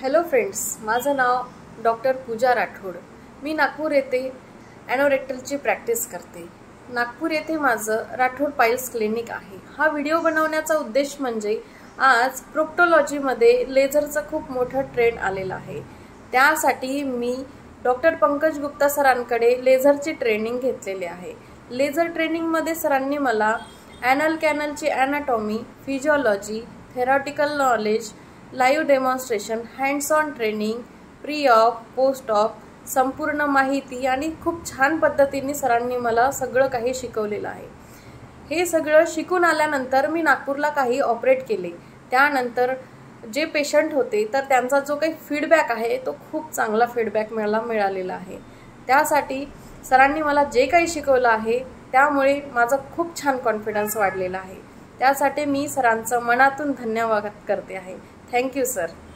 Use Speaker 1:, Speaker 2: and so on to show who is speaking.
Speaker 1: Hello friends, माझं नाव doctor Pooja Rathod. मी नागपूर येथे ॲनोरेक्टलची प्रॅक्टिस करते। नागपूर येथे माझं राठोड पाइल्स क्लिनिक आहे। हा व्हिडिओ बनवण्याचा उद्देश म्हणजे आज प्रोक्टोलॉजीमध्ये लेझरचा खूप मोठा ट्रेंड आलेला आहे। त्यासाठी मी डॉक्टर पंकज गुप्ता सरांकडे लेझरची ट्रेनिंग घेतलेली आहे। लेझर ट्रेनिंगमध्ये सरांनी मला ॲनल कॅनलची anatomy, physiology, theoretical knowledge, live demonstration, hands on training, pre op, post op संपूर्ण माहिती आणि खूप छान पद्धतीने सरांनी मला सगळं काही शिकवलेलं आहे। हे सगळं शिकून आल्यानंतर मी नागपूरला काही ऑपरेट केले। त्यानंतर जे पेशंट होते तर त्यांचा जो काही फीडबॅक आहे तो खूप चांगला फीडबॅक मला मिळालेला आहे। त्यासाठी सरांनी मला जे काही शिकवलं आहे त्यामुळे माझा खूप छान कॉन्फिडन्स वाढलेला आहे। त्यासाठी मी सरांचं मनातून धन्यवाद करते आहे। Thank you sir.